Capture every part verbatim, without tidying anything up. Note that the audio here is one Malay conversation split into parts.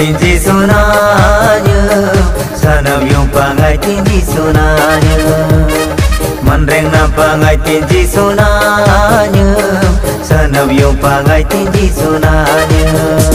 tinggi sonanya, sanam yung pangai tinggi sonanya. Mandreng na pangai tinggi sonanya, sanam yung pangai tinggi sonanya.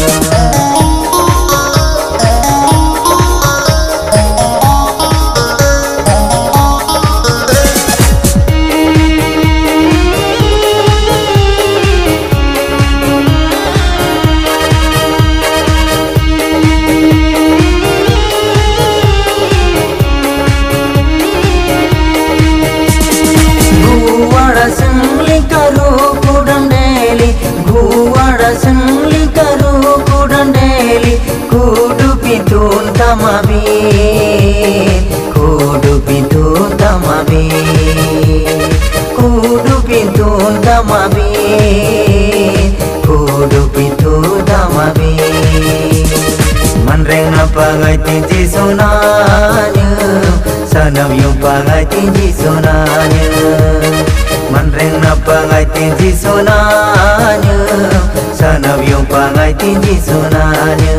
Kudu tamabi, kudu pintu tamabi, kudu pintu tamabi, kudu pintu tamabi. Mandreng na pangai tinggi sonanya, sanam yung pangai tinggi sonanya. Mandreng na pangai tinggi sonanya, sanam yung pangai tinggi sonanya.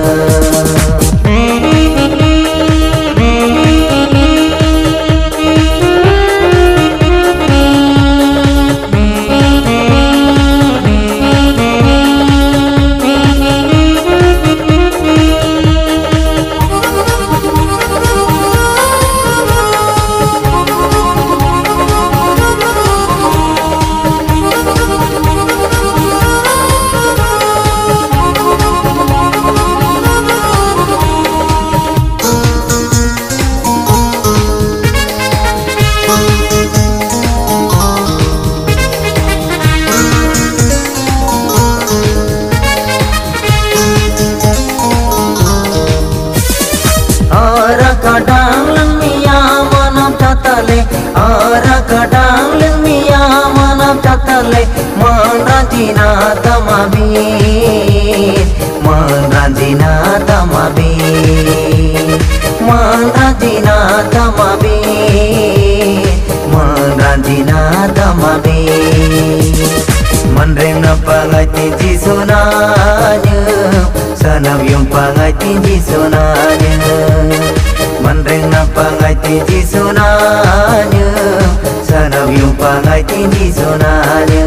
Kadang lengmia manap tatale, ara kadang lengmia manap tatale. Manrajina tamabi, manrajina tamabi, manrajina tamabi, manrajina tamabi. Mandreng na pangai tinggi sonanya, sanam yung pangai tinggi sonanya. Mandreng na pangai tinggi sonanya, sanam yung pangai tinggi sonanya.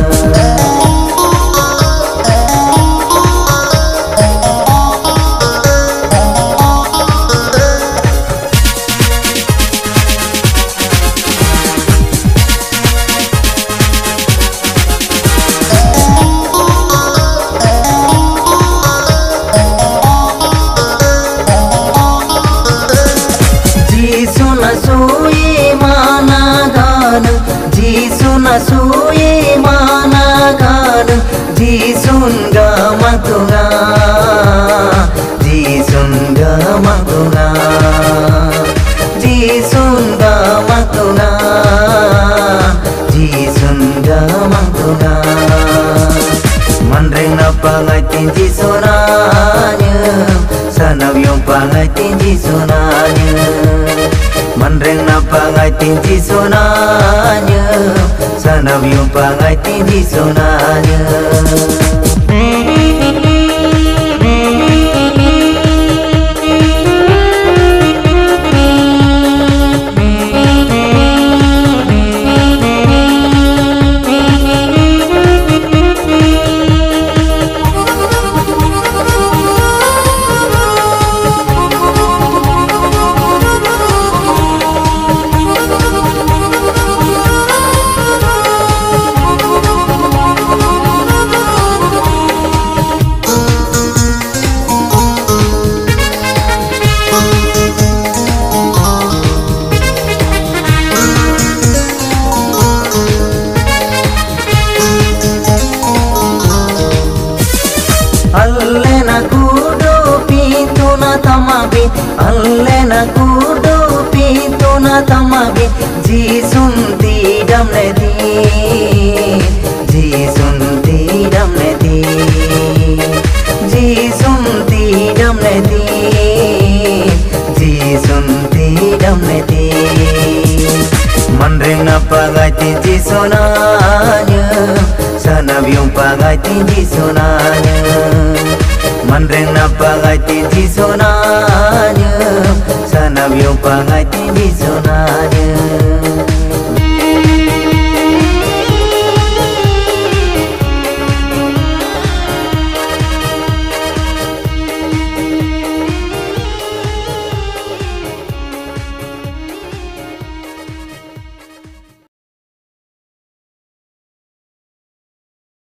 Sui mana gan, Jisun sui mana gan, Jisun gamatunga, Jisun gamatunga, Jisun gamatunga, Jisun gamatunga. Mandreng na pangai tinggi sonanya, sanam yung pangai tinggi sonanya. Mandreng na pangai tinggi sonanya, sanam yung pangai tinggi sonanya. Allena kudu pintu na tamabi, allena kudu pintu na tamabi. Jisun tidam neti, Jisun tidam neti, Jisun tidam neti, Jisun tidam neti. Mandreng na pangai tinggi sonanya, sanam yung pangai tinggi sonanya. Manreng na pagati di sonanya, sana biu pagati di sonanya.